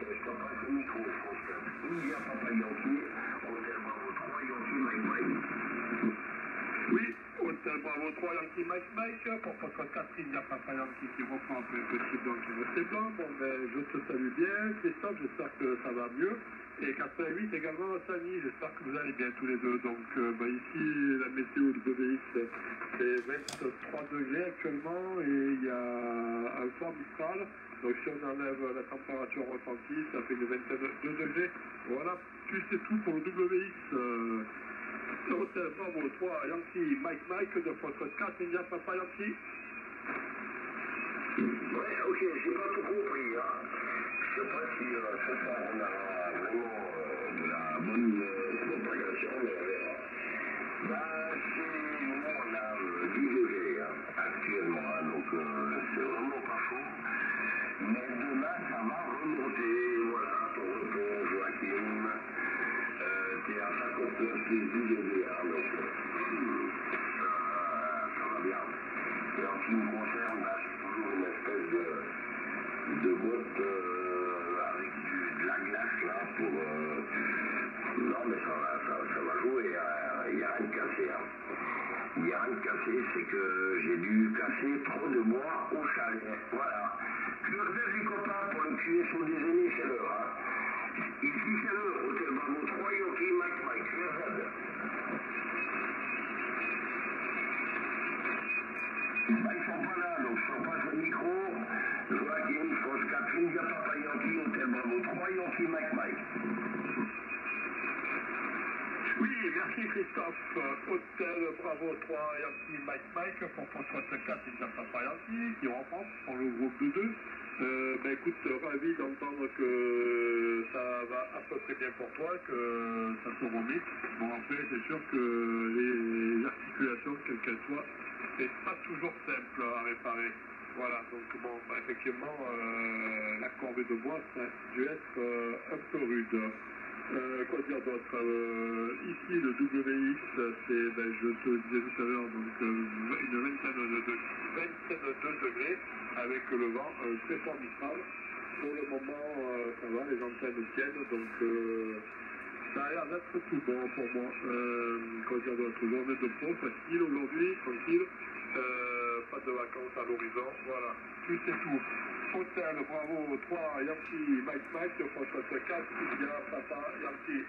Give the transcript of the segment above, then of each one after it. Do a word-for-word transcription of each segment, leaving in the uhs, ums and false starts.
je te passe le micro, France quatre. India Papa Yankee, Hôtel Bravo trois, Yankee Mike Mike. Oui, Hôtel Bravo trois, Yankee Mike Mike, pour votre quatre, India Papa Yankee qui reprend un peu le petit blanc qui restait blanc. Bon, ben, je te salue bien, Christophe, j'espère que ça va mieux. Et quatre-vingt-huit également, Samy, j'espère que vous allez bien tous les deux. Donc euh, bah, ici, la météo de W X, c'est vingt-trois degrés actuellement et il y a un fort mistral. Donc si on enlève la température ressentie, ça fait une vingtaine de degrés. Voilà, plus c'est tout pour le W X. Euh, Hôtel Bravo trois, Yankee, Mike Mike, de votre quatre, India Papa Yankee. Ouais, ok, j'ai pas tout compris, hein. Je sais pas si euh, ce soir on aura vraiment euh, de la bonne euh, propagation, mais on verra. Bah, c'est, nous, on a euh, dix degrés hein, actuellement, hein, donc euh, c'est vraiment pas chaud. Mais demain, ça va remonter, voilà, ton retour, Joachim. Euh, t'es à cinquante-neuf plus dix degrés, hein, donc euh, ça, ça va bien. Et en ce qui me concerne, bah, j'ai toujours une espèce de, de botte euh, avec du, de la glace là pour... Euh, non mais ça va, ça, ça va jouer, il n'y a, a rien de cassé. Hein. Il n'y a rien de cassé, c'est que j'ai dû casser trop de bois au chalet. Voilà. Curiosité les copains pour le Q S O des aînés, c'est l'heure. Hein. Ici c'est l'heure, Hôtel Bravo trois, Yankee Mike Mike, R Z. Bah, ils sont pas là, donc je te passe le micro. Joachim, France quatre, India Papa Yankee, Hôtel Bravo trois, Yankee Mike Mike. Oui, merci Christophe. Hôtel Bravo trois, Yankee Mike Mike, pour votre quatre, India Papa Yankee, qui reprend pour le groupe de deux. Euh, ben écoute, ravi d'entendre que ça va à peu près bien pour toi, que ça se remet. Bon après, c'est sûr que les articulations, quelles qu'elles soient, c'est pas toujours simple à réparer. Voilà, donc bon, bah, effectivement, euh, la corvée de bois, ça a dû être euh, un peu rude. Euh, quoi dire d'autre euh, Ici, le W X, c'est, ben, je te le disais tout à l'heure, donc euh, une vingtaine de, de, vingtaine de degrés avec le vent euh, très fort mistral. Pour le moment, euh, ça va, les antennes tiennent, donc euh, ça a l'air d'être tout bon pour moi. Euh, quoi dire d'autre Journée de pro, facile aujourd'hui, tranquille. Euh, pas de vacances à l'horizon, voilà, plus c'est tout. Hôtel Bravo trois, Yankee Mike Mike, François quatre, India Papa Yankee.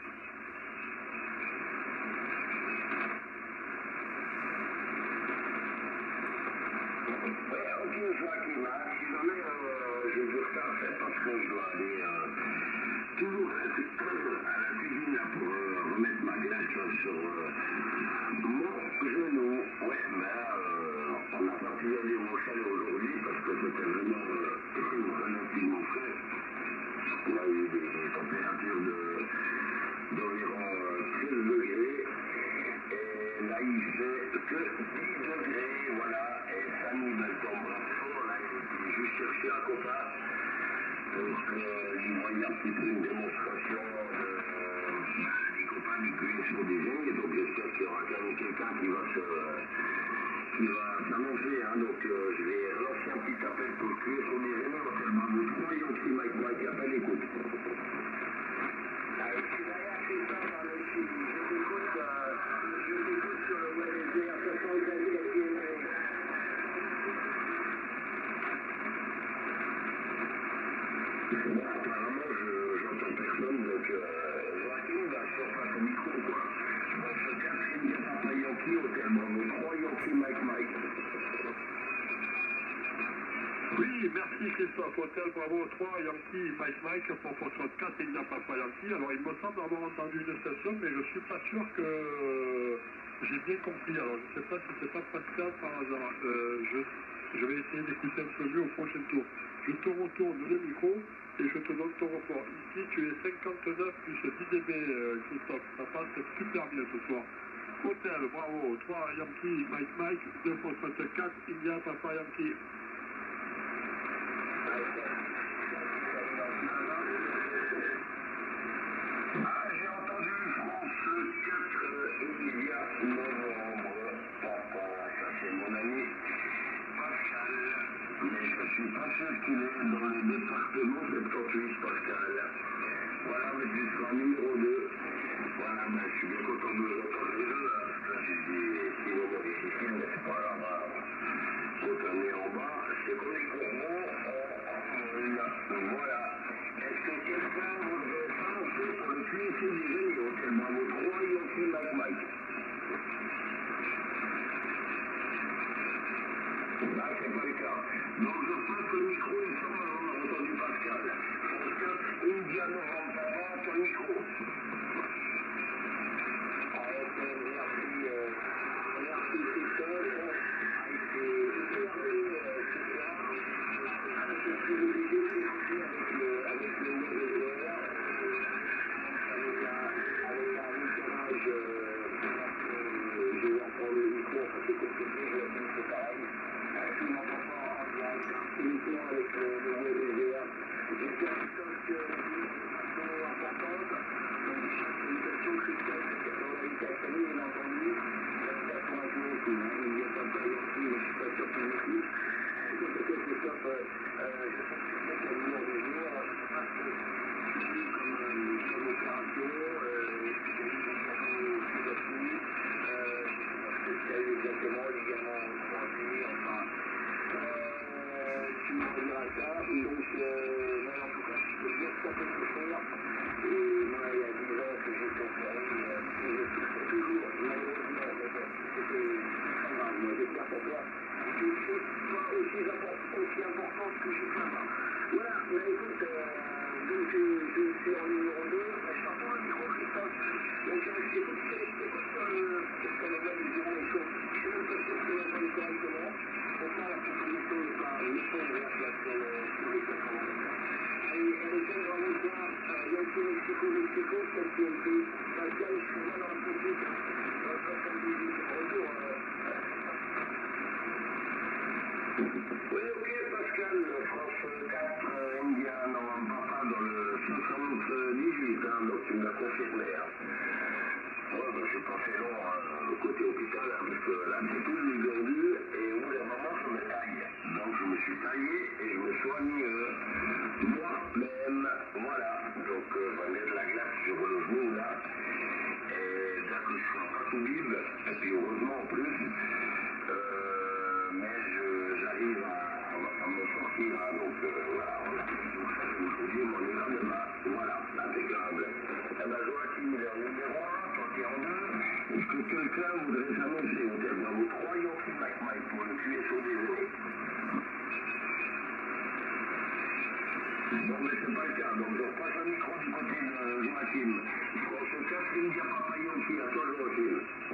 Ouais, ok, Joachim, hein. Si jamais euh, j'ai du retard, c'est parce que je dois aller euh, toujours à la cuisine là, pour euh, remettre ma glace sur euh, mon genou. Ouais, ben euh, on n'a pas pu aller au chalet aujourd'hui parce que c'était vraiment euh, relativement frais. On a eu des températures de, d'environ euh, treize degrés. Et là, il fait que dix degrés, voilà. Et Samy me tombe fort, là, il était juste chercher un copain. Donc, euh, il voyait un petit peu une démonstration de, euh, des copains du Q S O des aînés. Donc, j'espère qu'il y aura quand même quelqu'un qui va se, euh, qui va s'annoncer. Hein. Donc, euh, je vais lancer un petit appel pour le Q S O des aînés. Hôtel Bravo trois, Yankee Mike Mike, appelle, écoute. Ah, je suis derrière Christophe, hein, mais je t'écoute, euh, je t'écoute sur le web S D R soixante-quinze et P M R. Bon, apparemment, je, j'entends personne, donc euh, Joachim, bah, je te repasse au micro, quoi. Bon, ce quatre, India Papa Yankee, Hôtel Bravo trois, Yankee Mike Mike. Oui, merci Christophe. Hôtel Bravo trois, Yankee Mike Mike, pour votre quatre, India Papa Yankee. Alors, il me semble avoir entendu une station, mais je suis pas sûr que j'ai bien compris. Alors, je ne sais pas si c'est pas Pascal par hasard. Euh, je, je vais essayer d'écouter un peu mieux au prochain tour. Je te retourne le micro et je te donne ton rapport. Ici, tu es cinquante-neuf plus dix décibels, euh, Christophe. Ça passe super bien ce soir. Hôtel Bravo trois, Yankee Mike Mike, deux fois soixante-quatre, India Papa Yankee. Ah, j'ai entendu France quatre, Emilia, novembre. Papa, ça c'est mon ami Pascal. Mais je suis pas sûr qu'il est dans le département soixante-dix-huit, Pascal. tu seras numéro deux. Voilà, ben, je suis bien content de vous entendre les deux, là, parce que là, j'ai des petits moments difficiles, mais c'est pas grave. Quand on est en bas, c'est comme les courbons, on roule. Voilà. Est-ce que quelqu'un voudrait s'avancer pour le Q C déjeuner Hôtel Bravo trois, Yankee Mike Mike? Là, c'est pas le cas. Donc, je passe le micro, il semble avoir entendu Pascal. Pascal, India Novembre, papa, ton micro. Alors, merci, euh, merci Christophe. C'est hyper beau ce soir. Je suis obligé de finir avec le, avec le mot de joueur. Avec un, avec un décalage, euh, je vais en prendre le micro, ça c'est compliqué, je vois que c'est pareil. Tu m'entends pas en direct, uniquement avec le, le mot de joueur. J'espère Christophe que la vidéo est pas trop importante. Donc, salutations Christophe, dans la vie famille, bien entendu. J'espère qu'on va jouer aussi. Il n'y a pas de garantie, mais je suis pas sûr qu'il m'écoute. Donc, peut-être Christophe, euh, euh, je sais que tu sais que la vidéo de jour, je sais pas ce que tu vis comme, euh, comme opération, euh, est-ce que tu as eu des ligaments aussi là-dessus, euh, je sais pas ce que tu as eu exactement, ligaments croisés, enfin, euh, tu me rediras ça. Donc, euh, voilà, en tout cas, je peux dire que ça peut se faire. Et moi, il y a dix ans que j'ai opéré, euh, et je souffre toujours, malheureusement, mais bon, c'était pas grave. Moi, j'espère pour toi quelque chose soit aussi, import- aussi importante que j'ai fait avant. Voilà, mais écoute, euh, donc je, je suis en numéro deux, je t'entends le micro, Christophe. Donc, euh, je t'écoute, je t'écoute sur le, sur le web, évidemment, les choses. Je suis même pas sûr que l'on va le correctement. Pourtant, la proposition n'est pas, n'est pas ouverte là sur le, sur les plateformes. Allez, Hôtel Bravo trois, euh, Yankee Mexico, Mexico, celle qui a été Pascal, je suis bien dans la politique, hein. Dans le soixante-dix-huit, retour, euh, oui, ok, Pascal, France quatre, euh, India, non, papa, dans le soixante-dix-huit, hein, donc tu me l'as confirmé. Hein. Ouais, ben, j'ai passé long hein, côté hôpital, hein, parce que là, c'est tout dégourdu, et au bout d'un moment, je me taille. Donc, je me suis taillé et je me soigne euh, moi-même. Voilà. Donc, euh, je mets de la glace sur le genou, là. Et bien que je suis pas tout bib, et puis heureusement en plus, euh, mais je, j'arrive à, à me sortir, hein, donc euh, voilà, on a fait tout ça aujourd'hui, mais on est là demain. Voilà, impeccable. Eh ben, Joachim, il est en numéro un, toi t'es en deux. Est-ce que quelqu'un voudrait s'annoncer au Hôtel Bravo trois, Yankee Mike Mike pour le Q S O déjeuner? Bon, mais c'est pas le cas, donc je repasse le micro du côté de Joachim. France quatre, India Papa Yankee, à toi Joachim.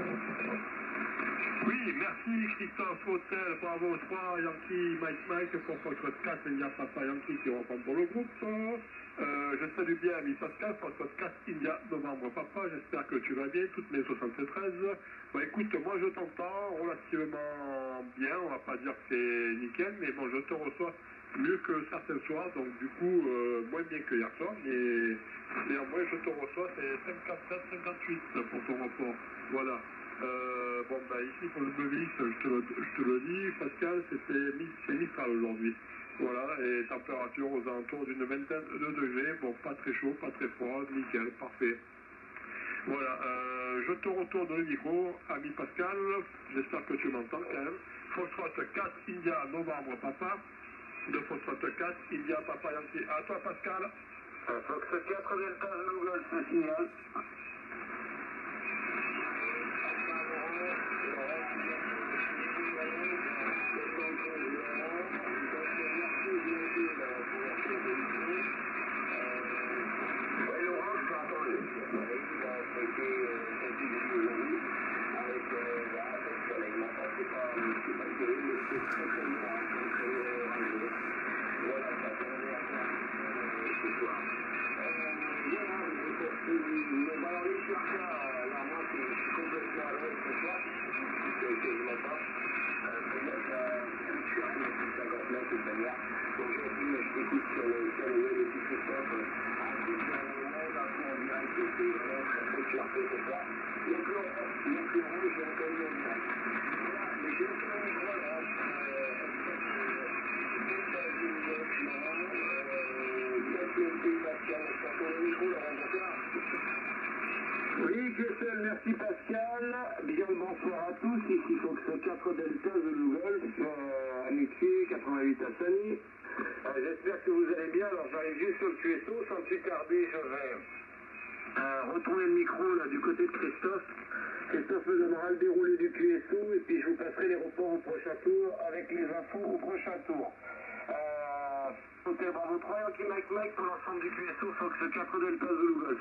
Oui, merci Christophe, Hôtel Bravo trois, Yankee Mike Mike pour Foxtrot quatre, India Papa Yankee qui reprend pour le groupe. Euh, je salue bien ami Pascal, Foxtrot quatre, India Novembre Papa, j'espère que tu vas bien, toutes mes soixante-treize. Bon écoute, moi je t'entends relativement bien, on va pas dire que c'est nickel, mais bon je te reçois mieux que certains soirs, donc du coup euh, moins bien que hier soir, mais néanmoins je te reçois, c'est cinquante-sept cinquante-huit pour ton rapport, voilà. Euh, bon bah ici pour le W X, je te le, je te le dis, Pascal, c'était c'est Mistral aujourd'hui. Voilà, et température aux alentours d'une vingtaine de degrés, bon pas très chaud, pas très froid, nickel, parfait. Voilà, euh, je te retourne le micro, ami Pascal, j'espère que tu m'entends quand même. Foxtrot quatre, India, Novembre, Papa. De Foxtrot quatre, India, Papa Yankee. À toi Pascal. Un Fox quatre, Delta, Google, ce signal. Pascal, je t'entends le micro, Laurent, bonsoir. merci Pascal. Bien le bonsoir à tous. Ici Fox quatre Delta Zulu Golf, euh, amitié quatre-vingt-huit à Sani. Euh, J'espère que vous allez bien. Alors j'arrive juste sur le Q S O. Sans plus tarder, je vais euh, retourner le micro là du côté de Christophe. Christophe me donnera le déroulé du Q S O et puis je vous passerai les reports au prochain tour avec les infos au prochain tour. Euh, Hôtel Bravo trois, Yankee Mike Mike pour l'ensemble du Q S O, Fox quatre Delta Zulu Golf.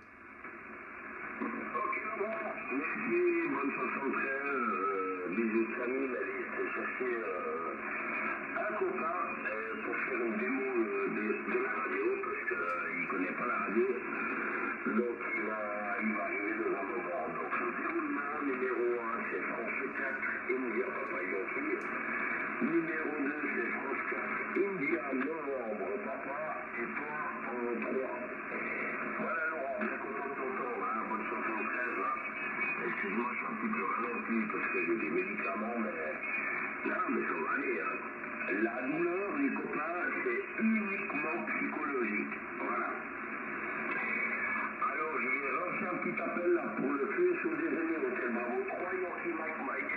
Ok, merci, bonne soixante-treize, euh, bisous de famille, allez chercher euh, un copain euh, pour faire une démo euh, de, de la radio, parce qu'il ne connaît pas la radio, donc il va, il va arriver le vingt novembre. Donc le déroulement numéro un, c'est France quatre, India Papa Yankee, numéro deux, c'est France quatre, India Novembre Papa, et toi en trois. Voilà Laurent, bien content de t'entendre, hein, bonne soixante-treize là. Excuse-moi, je suis un petit peu ralenti parce que j'ai des médicaments, mais non, mais ça va aller. Hein. La douleur, les copains, c'est uniquement psychologique. Voilà. Alors, je vais lancer un petit appel là pour le Q S O déjeuner au Hôtel Bravo trois, Yankee Mike Mike.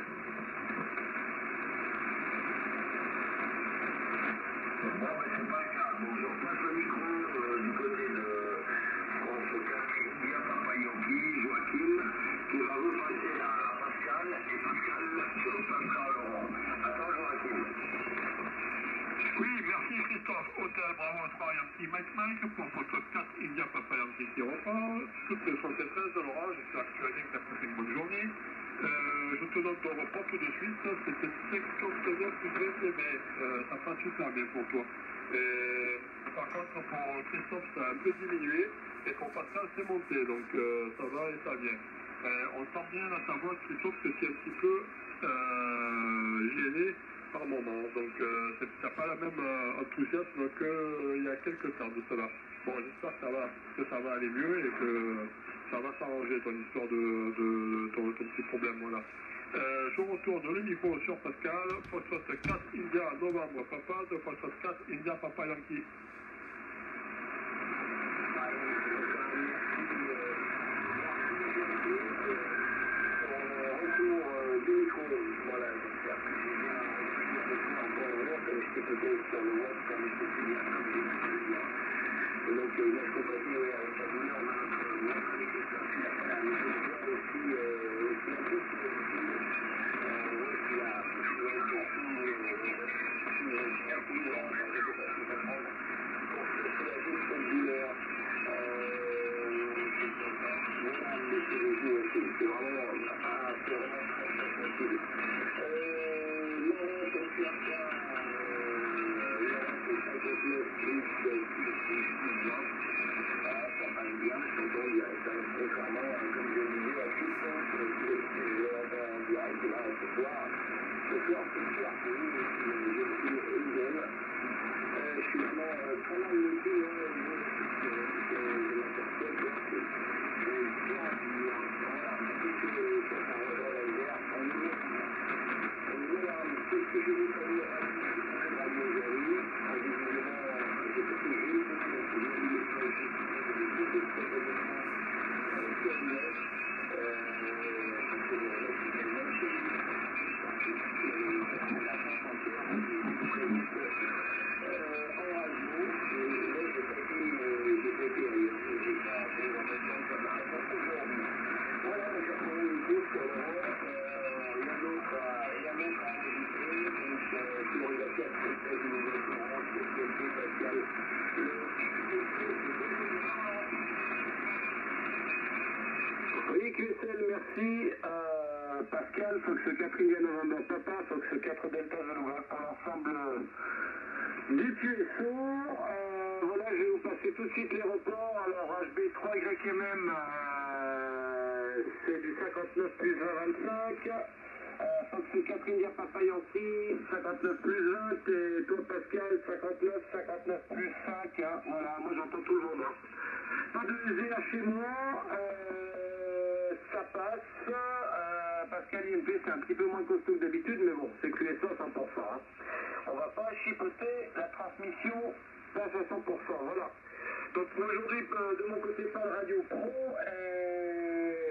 Bon, ben c'est pas le cas. Donc, je repasse le micro euh, du côté de France quatre, India Papa Yankee, Joachim, qui va vous passer à Pascal, et Pascal se repassera à Laurent. Attends, Joachim. Oui, merci Christophe. Hôtel Bravo trois Yankee Mike Mike pour votre quatre India Papa Yankee qui reprend. Toutes les soixante-treize de Laurent, j'espère que tu as bien que tu as passé une bonne journée. Euh, je te donne ton repas tout de suite. C'était cinquante-neuf du mai. Euh, ça passe super bien pour toi. Et, par contre, pour Christophe, ça a un peu diminué. Et pour Pascal, c'est monté. Donc euh, ça va et ça vient. Euh, on sent bien à ta voix, Christophe, que tu es un petit peu euh, gêné par moment. Donc euh, tu n'as pas la même euh, enthousiasme qu'il y a quelques temps de cela. Bon, j'espère que ça va, que ça va aller mieux et que ça va s'arranger ton histoire de, de, de ton, ton petit problème. Voilà. Euh, je retourne le micro sur Pascal. Foxtrot quatre India Novembre Papa, de Foxtrot quatre India Papa Yankee. Voilà, j'espère que j'ai bien encore heure, comme je t'ai peut-être sur le web, comme je t'ai dit, et donc, il a complété avec la douleur de notre notre Christophe, il a pas la même chose aussi, aussi un peu sur le film, il a joué un peu sur le chien, oui, on a fait des choses à prendre pour se soulager de cette douleur. Voilà, mais c'est le jeu aussi, c'est vraiment, ah, c'est vraiment très très facile. Laurent, comme tu as ça, Laurent, c'est cinquante-neuf plus six plus vingt. Ça passe bien, je t'entends direct. Contrairement, comme je le disais, à Christophe, qui est en direct là ce soir. Ce soir, ce soir, oui, je suis Ingel. Je suis vraiment très mal noté au niveau de la personne. Voilà, tout ce que ça rejoint la guerre. Voilà, c'est ce que je vais faire à la radio aujourd'hui. J'ai fait ce jeu, Oui, Q S L, merci. Euh, Pascal, Fox quatre India November Papa, Fox quatre Delta Zulu pour l'ensemble du Q S O. Euh, voilà, je vais vous passer tout de suite les reports. Alors, H B trois Y M M, euh, c'est du cinquante-neuf plus vingt vingt-cinq. Euh, Fox quatre India Papa Yankee, cinquante-neuf plus vingt. Et toi, Pascal, cinquante-neuf, cinquante-neuf plus cinq. Hein. Voilà, moi j'entends tout le monde. Hein. Pas de Z H chez moi. Euh, ça passe. Euh, Pascal I M P, c'est un petit peu moins costaud que d'habitude, mais bon, c'est Q S O cent pour cent. Hein. On va pas chipoter la transmission passe à cent pour cent. Voilà. Donc aujourd'hui, de mon côté, pas de radio pro. Et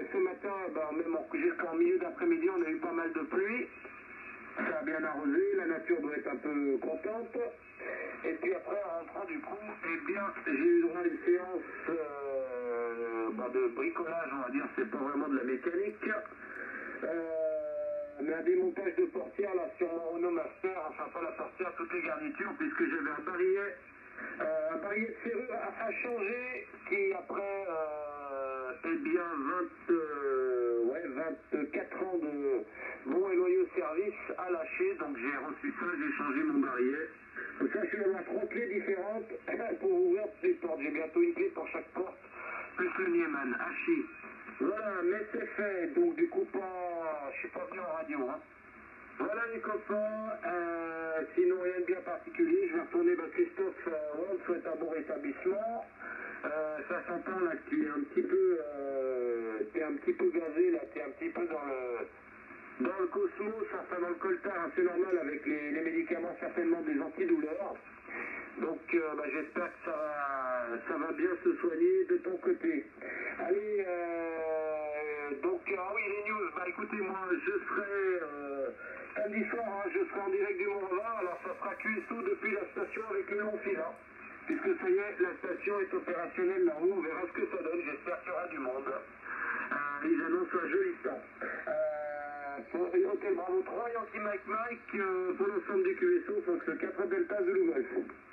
ce matin, ben, même jusqu'en milieu d'après-midi, on a eu pas mal de pluie. Ça a bien arrosé, la nature doit être un peu contente. Et puis après, en rentrant du coup, eh bien, j'ai eu droit à une séance euh, ben, de bricolage, on va dire, c'est pas vraiment de la mécanique. Euh, mais un démontage de portière là sur mon Renault Master, enfin pas la portière, toutes les garnitures, puisque j'avais un barillet, euh, un barillet de serrure à, à changer, qui après, euh, eh bien, vingt, euh, ouais, vingt-quatre ans de bons et loyaux services à lâcher, donc j'ai reçu ça, j'ai changé mon barillet. Donc ça, je vais avoir trois clés différentes pour ouvrir les portes, j'ai bientôt une clé pour chaque porte, plus le Nieman, Hachi. Voilà, mais c'est fait, donc du coup, pas, je suis pas venu en radio, hein. Voilà les copains, euh, sinon rien de bien particulier, je vais retourner, bah, Christophe, euh, on te souhaite un bon rétablissement. Euh, ça s'entend là que tu es un petit peu, euh, t'es un petit peu gazé là, t'es un petit peu dans le, dans le cosmos, enfin dans le coltard, hein, c'est normal avec les, les médicaments certainement des antidouleurs. Donc euh, bah, j'espère que ça va, ça va bien se soigner de ton côté. Allez, euh, donc ah oui les news, bah écoutez moi je serai euh, samedi soir, hein, je serai en direct du Mont-Revard, alors ça sera Q S O depuis la station avec le long fil, hein, puisque ça y est, la station est opérationnelle là-haut, on verra ce que ça donne, j'espère qu'il y aura du monde. Euh, ils annoncent un joli temps. Euh, pour Hôtel Bravo trois, Yankee Mike Mike, euh, pour l'ensemble du Q S O, Fox quatre Delta Zulu Golf.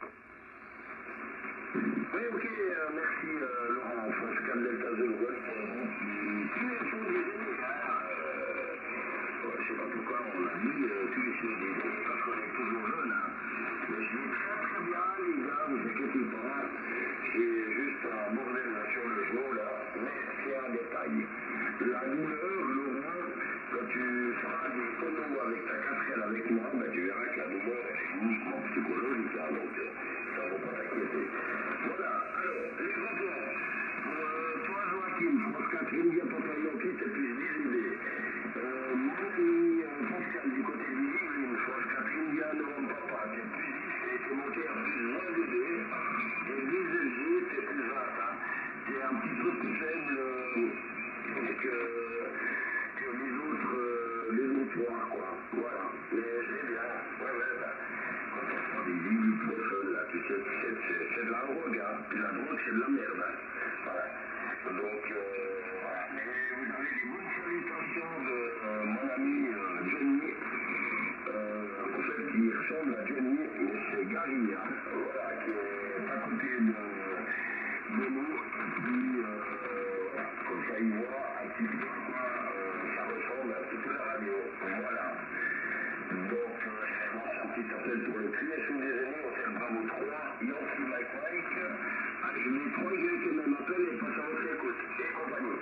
Oui, ok, euh, merci euh, Laurent, Fox quatre Delta Zulu Golf pour le groupe du Q S O des aînés. Euh, ouais, je sais pas pourquoi on a mis euh, Q S O des aînés, parce qu'on est toujours jeunes, hein. Mais je dis très très bien, les gars, vous inquiétez pas, c'est juste un bordel là sur le jour là, mais c'est un détail. La douleur, Laurent, quand tu feras des photos avec ta quatre L avec moi, ben, tu verras que la douleur est uniquement psychologique, hein, donc euh, ça ne faut pas t'inquiéter. Voilà, alors, les copains, pour euh, toi Joachim, France quatre India Papa Yankee, c'est plus dix idées. Euh, moi, euh, Pascal, du côté du Yvelines, France quatre India Novembre Papa, c'est plus dix, ça a été monté à plus vingt idées. Et dix L G, c'est plus vingt, hein. C'est un petit peu plus faible euh, que, que les autres, euh, les autres soirs, quoi. Voilà, mais c'est bien, ouais, ouais, bah, quand on prend des ibuprofènes, là, tu sais, c'est, c'est, c'est de la drogue, hein, puis la drogue, c'est de la merde, hein. Voilà, donc, euh, voilà, mais vous avez les bonnes salutations de euh, mon ami euh, Johnny, euh, en fait, qui ressemble à Johnny, mais c'est Gary, hein, voilà, qui est à côté de, de nous, puis, euh, voilà, comme ça, il voit un petit peu à quoi euh, ça ressemble un petit peu la radio, voilà. Donc, euh, c'est un petit appel pour le Q S O des aînés, Hôtel Bravo trois, Yankee Mike Mike. Allez, je mets trois Y au même appel et passe à votre écoute, et compagnie.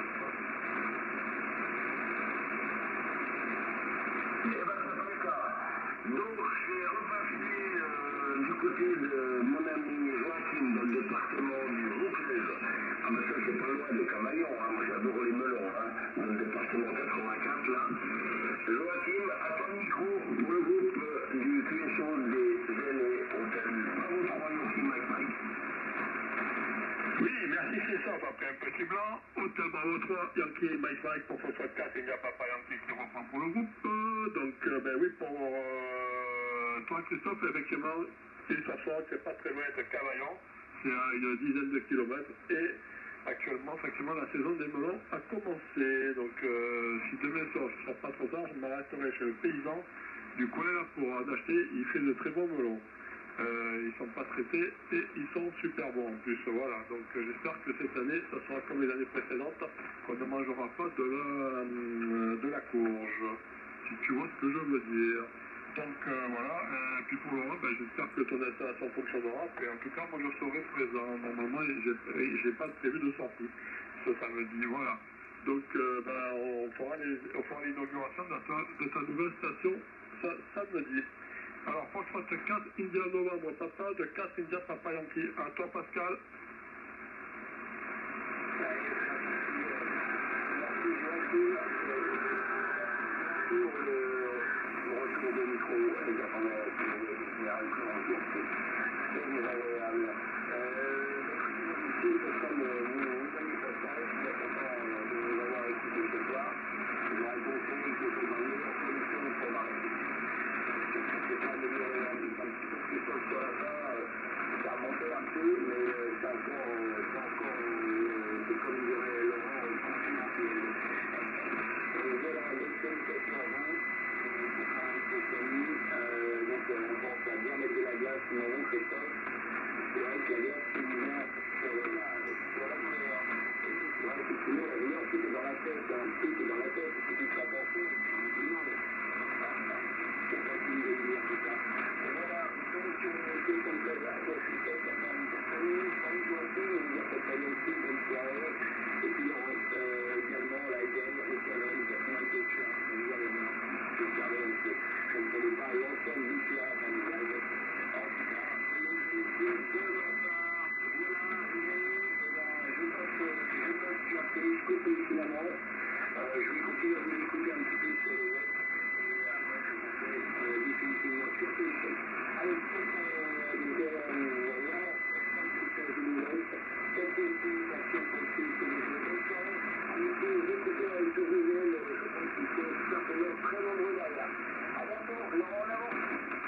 Et ben, c'est pas le cas. Donc, j'ai repassé euh, du côté de mon ami Joachim dans le département du Vaucluse. Ah, ben ça, c'est pas loin de Camaillon, hein. Moi, j'adore les melons, hein. Dans le département quatre-vingt-quatre, là. Joachim, à ton micro pour le groupe euh, du Q S O des aînés, Hôtel Bravo trois, Yankee Mike Mike. Oui, merci Christophe, après un petit blanc, Hôtel Bravo trois, Yankee Mike Mike pour François quatre, il n'y a pas pas Yankee qui reprend pour le groupe. Euh, donc, euh, ben oui, pour euh, toi Christophe, effectivement, il s'assoit, c'est pas très loin de Cavaillon, c'est à une dizaine de kilomètres, et actuellement, effectivement, la saison des melons a commencé. Donc, euh, si demain soir, ce ne sera pas trop tard, je m'arrêterai chez le paysan du coin là pour en acheter. Il fait de très bons melons. Euh, ils ne sont pas traités et ils sont super bons en plus. Voilà. Donc, euh, j'espère que cette année, ça sera comme les années précédentes, qu'on ne mangera pas de la, euh, de la courge. Si tu vois ce que je veux dire. Donc euh, voilà, et puis pour le moment, ben, j'espère que ton installation fonctionnera, et en tout cas, moi je serai présent. Normalement, j'ai n'ai pas prévu de sortie ce samedi, voilà. Donc euh, ben, on fera l'inauguration de, de ta nouvelle station ça, samedi. Alors, Foxtrot quatre, India Novembre Papa, de quatre India Papa Yankee. À toi Pascal. De micro, les appareils général très désagréable. Euh, comme vous voyez pas ça, je suis content de vous avoir c'est un truc dans la tête, il suffit de faire penser, et puis du mal. C'est facile de dire tout ça. Et voilà, donc c'est comme ça, là, je suis peut-être à faire une personne, Paris Joachim, il y a peut-être une aussi bonne soirée, et puis il y aura euh, également la Yen, le Salon, il y a plein de choses, vous allez voir, je savais que je ne connais pas l'ensemble du théâtre à l'usage, en tout cas, et de ma part, voilà, je passe, je passe sur la télescope finalement, euh, je vais continuer à vous écouter un petit peu sur les web, et après je vous fais euh, définitivement sur téléphone. Allez, donc, euh, donc, euh, voilà, c'est de nouvelles, quelques informations possibles que je vais faire, avec les écouteurs et sur Google, je pense qu'ils sont certainement très nombreux derrière. À bientôt, Laurent, en avant.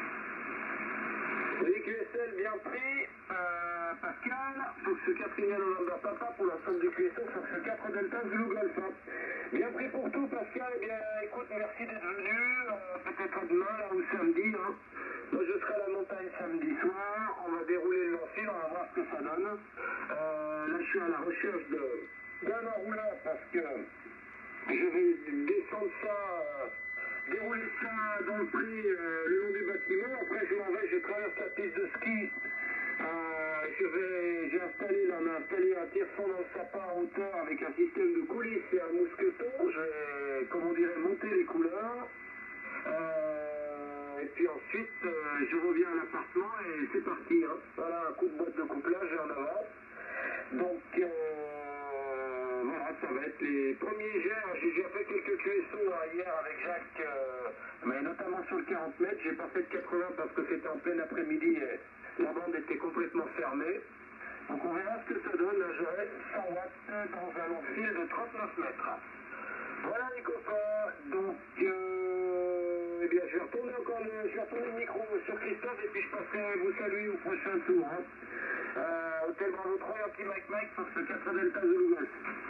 Oui, Q S L bien pris, euh, Pascal, Fox quatre India November Papa pour l'ensemble du Q S L, Fox quatre Delta Zulu Golf. Bien pris pour tout, Pascal, eh bien écoute, merci d'être venu, euh, peut-être à demain, là, ou samedi, hein. Moi je serai à la montagne samedi soir, on va dérouler le long fil, on va voir ce que ça donne. Euh, là je suis à la recherche de, d'un enroulant parce que je vais descendre ça... Euh, dérouler ça dans le prix euh, le long du bâtiment. Après je m'en vais, je traverse la piste de ski. Euh, je vais, j'ai installé, là, on a installé un tire-fond dans le sapin en hauteur avec un système de coulisses et un mousqueton. Je vais, comme on dirait, monter les couleurs. Euh, et puis ensuite, euh, je reviens à l'appartement et c'est parti. Hein. Voilà, un coup de boîte de couplage et en avant. Donc, euh, voilà, ça va être les premiers jets. J'ai déjà fait quelques Q S O hier avec Jacques, euh, mais notamment sur le quarante mètres. J'ai pas fait de quatre-vingts parce que c'était en plein après-midi et la bande était complètement fermée. Donc on verra ce que ça donne. Là, j'aurai cent watts dans un long fil de trente-neuf mètres. Voilà les copains. Donc, euh, eh bien, je vais retourner encore le, je vais retourner le micro sur Christophe et puis je passerai vous saluer au prochain tour. Hein. Euh, Hôtel Bravo trois, un petit Mike Mike, Fox quatre Delta Zulu Golf.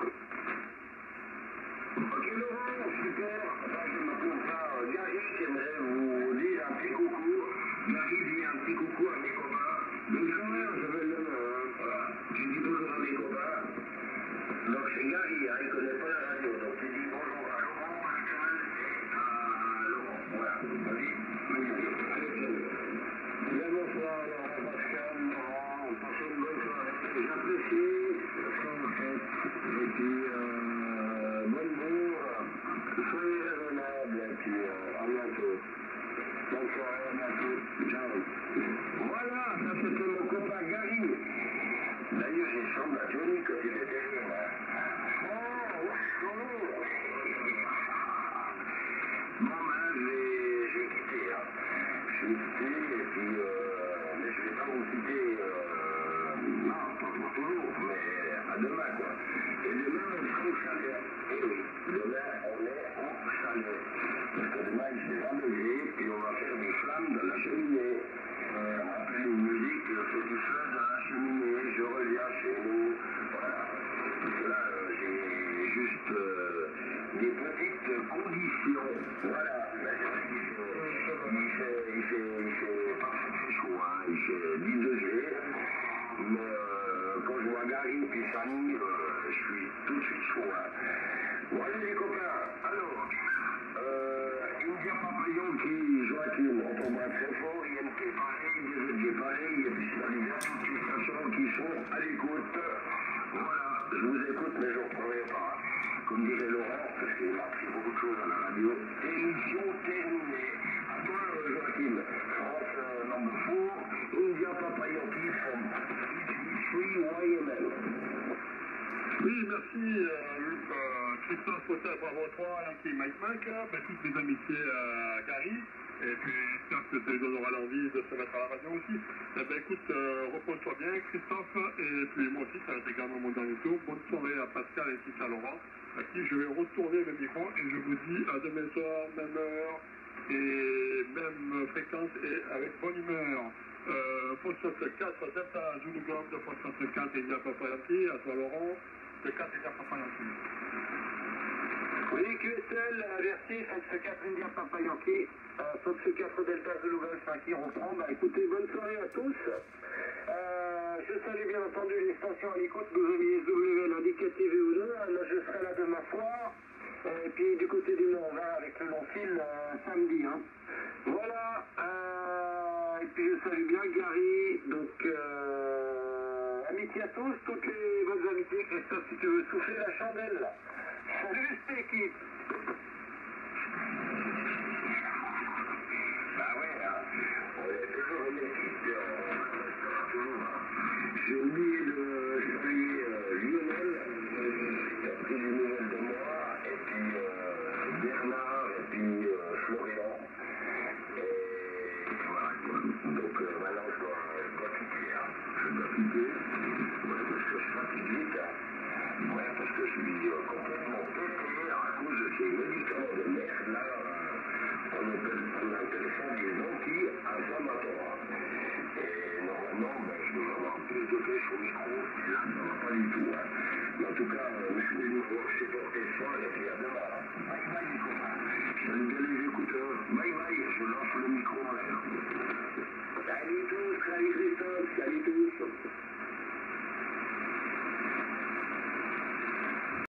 Ok Laurent, super. Enfin, je m'appelle ça euh, Gary, j'aimerais vous dire un petit coucou. Gary dit un petit coucou à mes copains. Les joueurs, je vais le nommer. Hein. Voilà. Tu dis bonjour à mes copains. Donc c'est Gary, hein, il ne connaît pas la radio. Donc tu dis bonjour à Laurent, Pascal et à Laurent. Voilà. Vas-y. Allez, salut. Bien bonsoir Laurent, Pascal, Laurent. Passez une bonne soirée. J'apprécie ce que vous faites. Et puis, euh, bonne bourre. Soyez raisonnables. Et puis, euh, à bientôt. Bonne soirée, à bientôt. Ciao. Voilà, ça c'était mon combat Gary. D'ailleurs, j'ai semblé à Johnny quand il était libre. Oh, bonjour. Bon, ben, j'ai, j'ai quitté, hein. Je vais quitter, et puis, euh, mais je vais pas vous quitter, euh, non, pas pour toujours, mais à demain, quoi. Et demain, on sera au chalet. Et oui, demain, on est au chalet. Parce que demain, il fait vingt degrés, puis on va faire des flammes dans la cheminée. Euh, on va faire une musique féticheuse dans la cheminée, je reviens chez nous, voilà. Parce que là, euh, j'ai juste euh, des petites conditions, voilà. Mais c'est vrai qu'il fait, il fait, il fait, il fait pas très chaud, hein. Il fait dix degrés, mais euh, quand je vois Gary et puis Fanny, euh, je suis tout de suite chaud, hein. Voilà les copains, alors, euh, India Papillon qui Joachim, on t'embrasse très fort, I M T pareil, des autres pareil, et puis c'est les toutes les stations qui sont à l'écoute. Voilà, je vous écoute, mais je ne reprendrai pas. Comme dirait Laurent, parce qu'il m'a appris beaucoup de choses à la radio. Émission terminée. À toi, Joachim. France euh, number four, India Papillon qui from three Y M L. Oui, merci euh, euh, Christophe Hôtel Bravo trois, Yankee Mike Mike, ben, toutes mes amitiés à Gary, et puis j'espère que ça lui donnera l'envie de se mettre à la radio aussi. Eh ben, écoute, euh, repose-toi bien Christophe, et puis moi aussi, ça va être également mon dernier tour. Bonne soirée à Pascal et à Laurent, à qui je vais retourner le micro, et je vous dis à demain soir, même heure, et même fréquence, et avec bonne humeur. Euh, Fox quatre, Delta Zulu Golf de Fox quatre, India Papa Yankee, à toi Laurent. quatre India Papa Yankee. Oui, Q S L, merci, Fox quatre India Papa Yankee, euh, Fox quatre Delta Zulu Golf qui reprend. Bah écoutez, bonne soirée à tous. Euh, je salue bien entendu les stations à l'écoute, que vous aviez W L indicative ou deux. Moi je serai là demain soir. Et puis du côté du Nord, on va avec le long fil euh, samedi. Hein. Voilà. Euh, et puis je salue bien Gary. Donc, euh, amitié à tous, toutes les bonnes amitiés. Christophe, si tu veux souffler la chandelle. Salut cette équipe. Bah ouais, hein. On est toujours une équipe. J'ai oublié de saluer euh, Lionel, qui a pris des nouvelles de moi, et puis euh, Bernard, et puis euh, Florian. Et voilà quoi. Donc euh, maintenant je dois, je dois quitter. Hein. Je dois quitter. Ouais, parce que je fatigue vite. Hein. Ouais, parce que je suis euh, complètement pété à cause de ces médicaments de merde là. Euh, on appelle on appelle ça des anti-inflammatoires. Et normalement, ben, je devrais avoir plus de pêche au micro, mais là, ça va pas du tout. Hein. Mais en tout cas, euh, merci de m'avoir supporté ça, et puis à demain. Bye bye les copains. Salut bien les écouteurs. Bye bye, je lance le micro.